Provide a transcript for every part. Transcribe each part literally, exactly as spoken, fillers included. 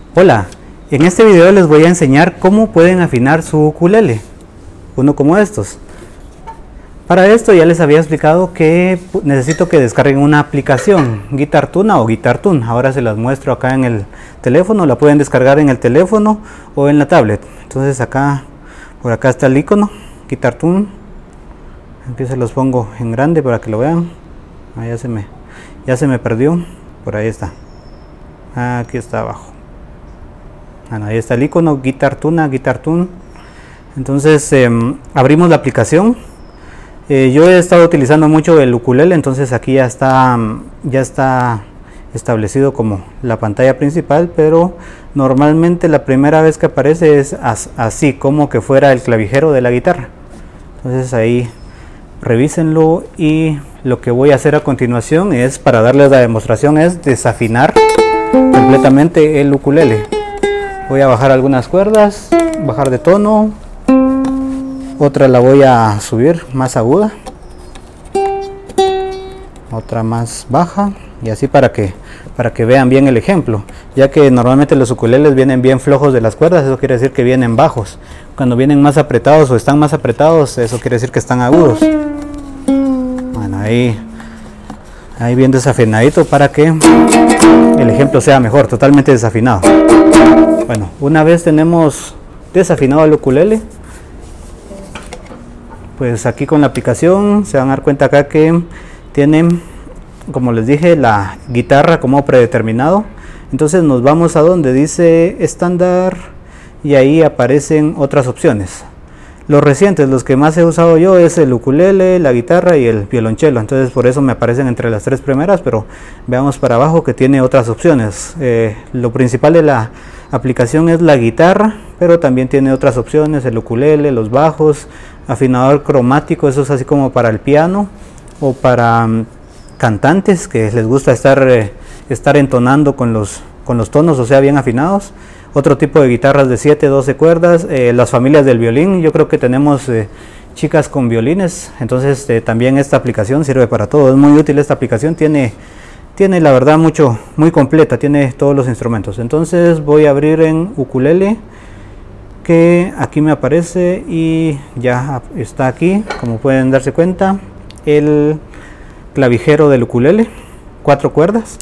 Hola, en este video les voy a enseñar cómo pueden afinar su ukulele, uno como estos. Para esto ya les había explicado que necesito que descarguen una aplicación, GuitarTuna o GuitarTune. Ahora se las muestro acá en el teléfono, la pueden descargar en el teléfono o en la tablet. Entonces acá, por acá está el icono, GuitarTune. Aquí se los pongo en grande para que lo vean. Ah, ya se me, ya se me perdió, por ahí está. Aquí está abajo. Bueno, ahí está el icono, GuitarTuna, GuitarTune. Entonces eh, abrimos la aplicación. Eh, yo he estado utilizando mucho el ukulele, entonces aquí ya está, ya está establecido como la pantalla principal, pero normalmente la primera vez que aparece es as, así, como que fuera el clavijero de la guitarra. Entonces ahí revísenlo, y lo que voy a hacer a continuación es, para darles la demostración, es desafinar completamente el ukulele. Voy a bajar algunas cuerdas, bajar de tono. Otra la voy a subir más aguda, otra más baja, y así para que para que vean bien el ejemplo, ya que normalmente los ukuleles vienen bien flojos de las cuerdas. Eso quiere decir que vienen bajos. Cuando vienen más apretados o están más apretados, eso quiere decir que están agudos. Bueno, ahí ahí bien desafinadito para que el ejemplo sea mejor, totalmente desafinado. Bueno, una vez tenemos desafinado el ukulele, pues aquí con la aplicación se van a dar cuenta acá que tienen, como les dije, la guitarra como predeterminado. Entonces nos vamos a donde dice estándar y ahí aparecen otras opciones. Los recientes, los que más he usado yo, es el ukulele, la guitarra y el violonchelo. Entonces por eso me aparecen entre las tres primeras, pero veamos para abajo que tiene otras opciones. Eh, lo principal de la aplicación es la guitarra, pero también tiene otras opciones: el ukulele, los bajos, afinador cromático, eso es así como para el piano o para um, cantantes que les gusta estar, eh, estar entonando con los, con los tonos, o sea, bien afinados. Otro tipo de guitarras de siete, doce cuerdas, eh, las familias del violín. Yo creo que tenemos eh, chicas con violines, entonces eh, también esta aplicación sirve para todo. Es muy útil esta aplicación, tiene, tiene la verdad mucho, muy completa, tiene todos los instrumentos. Entonces voy a abrir en ukulele, que aquí me aparece y ya está aquí, como pueden darse cuenta, el clavijero del ukulele, cuatro cuerdas,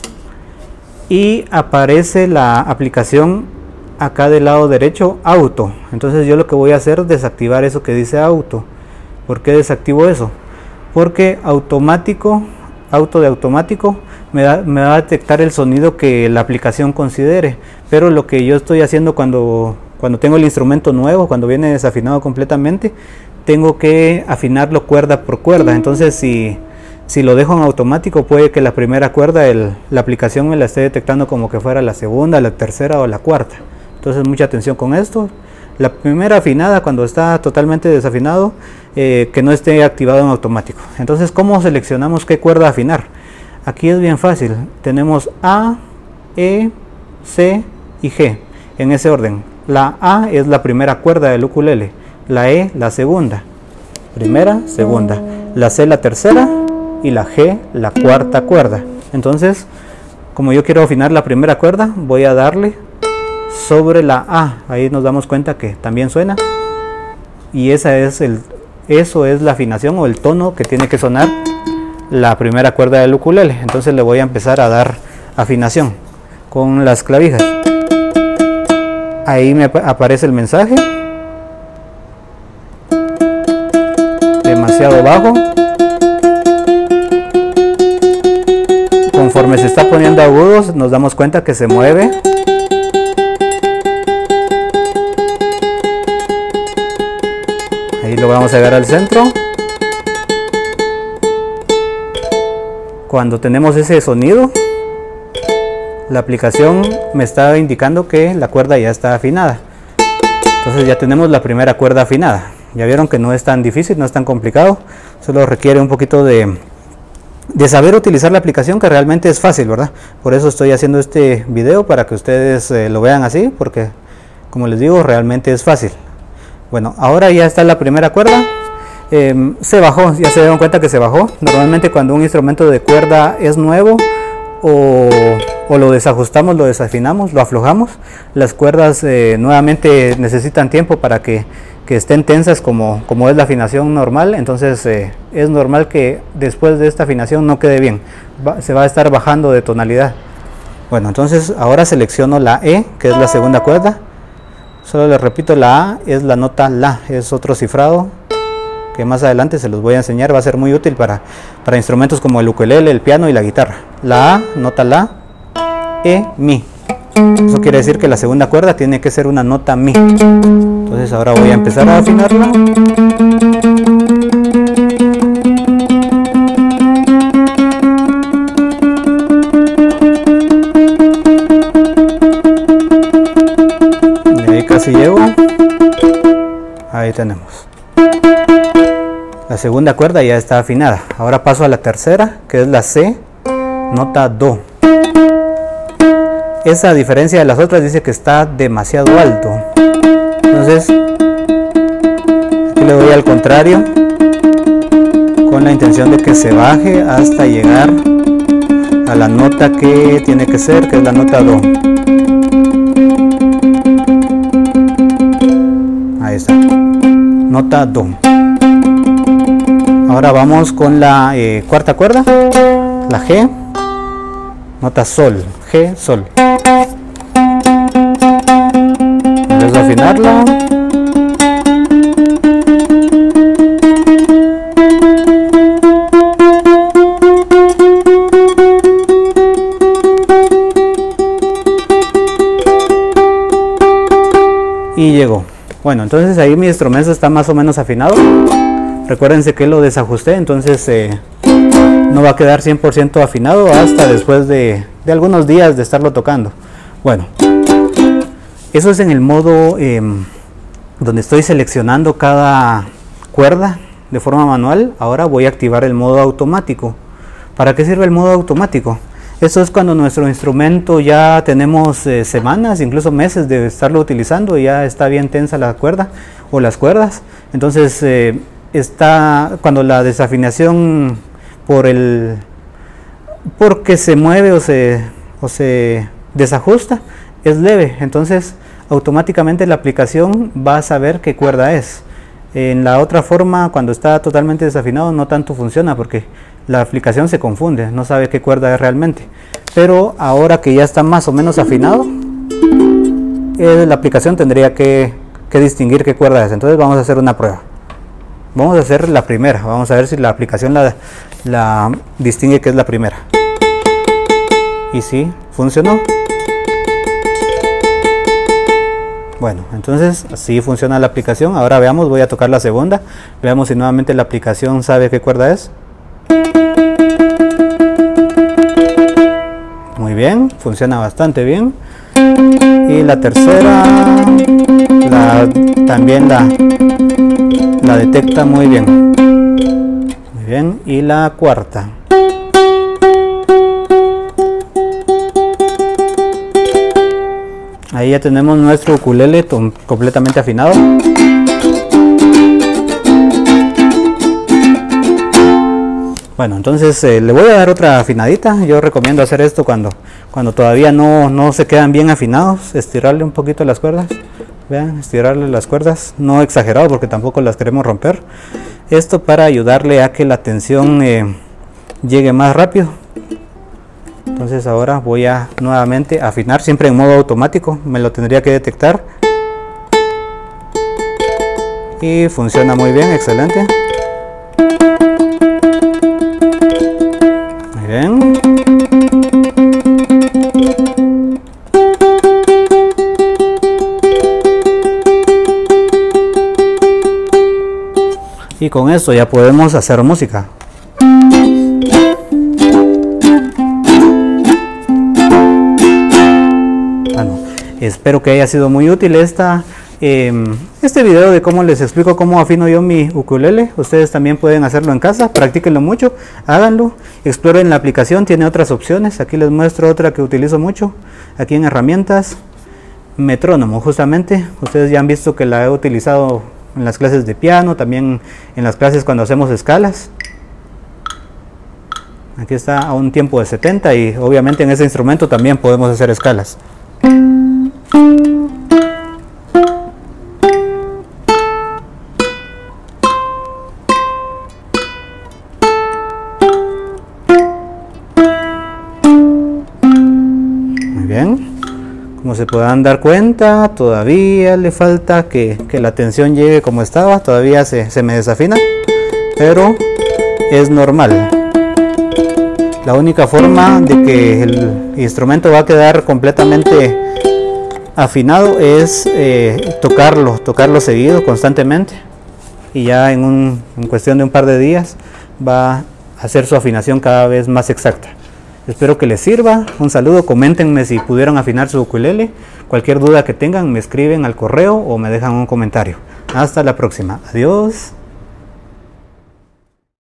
y aparece la aplicación acá del lado derecho, auto. Entonces yo lo que voy a hacer es desactivar eso que dice auto. ¿Por qué desactivo eso? Porque automático, auto de automático, me, da, me va a detectar el sonido que la aplicación considere, pero lo que yo estoy haciendo cuando Cuando tengo el instrumento nuevo, cuando viene desafinado completamente, tengo que afinarlo cuerda por cuerda. Entonces si, si lo dejo en automático, puede que la primera cuerda el, la aplicación me la esté detectando como que fuera la segunda, la tercera o la cuarta. Entonces mucha atención con esto. La primera afinada, cuando está totalmente desafinado, eh, que no esté activado en automático. Entonces, ¿cómo seleccionamos qué cuerda afinar? Aquí es bien fácil. Tenemos A, E, C y G en ese orden. La A es la primera cuerda del ukulele, la E la segunda, primera, segunda, la C la tercera y la G la cuarta cuerda. Entonces, como yo quiero afinar la primera cuerda, voy a darle sobre la A. Ahí nos damos cuenta que también suena, y esa es el, eso es la afinación o el tono que tiene que sonar la primera cuerda del ukulele. Entonces le voy a empezar a dar afinación con las clavijas. Ahí me aparece el mensaje, demasiado bajo. Conforme se está poniendo agudos, nos damos cuenta que se mueve. Ahí lo vamos a llegar al centro. Cuando tenemos ese sonido, la aplicación me está indicando que la cuerda ya está afinada. Entonces ya tenemos la primera cuerda afinada. Ya vieron que no es tan difícil, no es tan complicado. Solo requiere un poquito de, de saber utilizar la aplicación, que realmente es fácil, ¿verdad? Por eso estoy haciendo este video, para que ustedes eh, lo vean así, porque como les digo, realmente es fácil. Bueno, ahora ya está la primera cuerda. Eh, se bajó, ya se dieron cuenta que se bajó. Normalmente cuando un instrumento de cuerda es nuevo o o lo desajustamos, lo desafinamos, lo aflojamos. Las cuerdas eh, nuevamente necesitan tiempo para que, que estén tensas como, como es la afinación normal, entonces eh, es normal que después de esta afinación no quede bien, va, se va a estar bajando de tonalidad. Bueno, entonces ahora selecciono la E, que es la segunda cuerda. Solo les repito, la A es la nota La, es otro cifrado que más adelante se los voy a enseñar, va a ser muy útil para, para instrumentos como el ukelele, el piano y la guitarra. La A, nota La, E, Mi. Eso quiere decir que la segunda cuerda tiene que ser una nota Mi. Entonces ahora voy a empezar a afinarla. Y ahí casi llego. Ahí tenemos. La segunda cuerda ya está afinada. Ahora paso a la tercera, que es la C, nota Do. Esa, a diferencia de las otras, dice que está demasiado alto. Entonces, aquí le doy al contrario, con la intención de que se baje hasta llegar a la nota que tiene que ser, que es la nota Do. Ahí está. Nota Do. Ahora vamos con la eh, cuarta cuerda, la G, nota Sol, G, Sol. Empiezo a afinarla. Y llegó. Bueno, entonces ahí mi instrumento está más o menos afinado. Recuérdense que lo desajusté, entonces eh, no va a quedar cien por ciento afinado hasta después de, de algunos días de estarlo tocando. Bueno, eso es en el modo eh, donde estoy seleccionando cada cuerda de forma manual. Ahora voy a activar el modo automático. ¿Para qué sirve el modo automático? Eso es cuando nuestro instrumento ya tenemos eh, semanas, incluso meses de estarlo utilizando y ya está bien tensa la cuerda o las cuerdas. Entonces eh, está cuando la desafinación por el porque se mueve o se, o se desajusta es leve, entonces automáticamente la aplicación va a saber qué cuerda es. En la otra forma, cuando está totalmente desafinado, no tanto funciona porque la aplicación se confunde, no sabe qué cuerda es realmente. Pero ahora que ya está más o menos afinado, eh, la aplicación tendría que, que distinguir qué cuerda es. Entonces vamos a hacer una prueba. Vamos a hacer la primera, vamos a ver si la aplicación la, la distingue que es la primera. Y sí, funcionó. Bueno, entonces así funciona la aplicación. Ahora veamos, voy a tocar la segunda. Veamos si nuevamente la aplicación sabe qué cuerda es. Muy bien, funciona bastante bien. Y la tercera, la, también la, la detecta muy bien. Muy bien, y la cuarta. Ahí ya tenemos nuestro ukulele completamente afinado. Bueno, entonces eh, le voy a dar otra afinadita. Yo recomiendo hacer esto cuando, cuando todavía no, no se quedan bien afinados. Estirarle un poquito las cuerdas. Vean, estirarle las cuerdas. No exagerado porque tampoco las queremos romper. Esto para ayudarle a que la tensión eh, llegue más rápido. Entonces ahora voy a nuevamente afinar, siempre en modo automático, me lo tendría que detectar. Y funciona muy bien, excelente. Muy bien. Y con esto ya podemos hacer música. Espero que haya sido muy útil esta, eh, este video de cómo les explico cómo afino yo mi ukulele. Ustedes también pueden hacerlo en casa, practíquenlo mucho, háganlo, exploren la aplicación, tiene otras opciones. Aquí les muestro otra que utilizo mucho, aquí en herramientas, metrónomo justamente. Ustedes ya han visto que la he utilizado en las clases de piano, también en las clases cuando hacemos escalas. Aquí está a un tiempo de setenta y obviamente en ese instrumento también podemos hacer escalas. Muy bien. Como se podrán dar cuenta, todavía le falta que, que la tensión llegue como estaba, todavía se, se me desafina, pero es normal. La única forma de que el instrumento va a quedar completamente afinado es eh, tocarlo, tocarlo seguido, constantemente, y ya en, un, en cuestión de un par de días va a hacer su afinación cada vez más exacta. Espero que les sirva. Un saludo, coméntenme si pudieron afinar su ukulele. Cualquier duda que tengan me escriben al correo o me dejan un comentario. Hasta la próxima. Adiós.